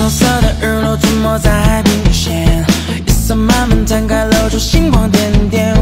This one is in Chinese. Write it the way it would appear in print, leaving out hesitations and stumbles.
橙色的日落涂抹在海平线，夜色慢慢摊开，露出星光点点。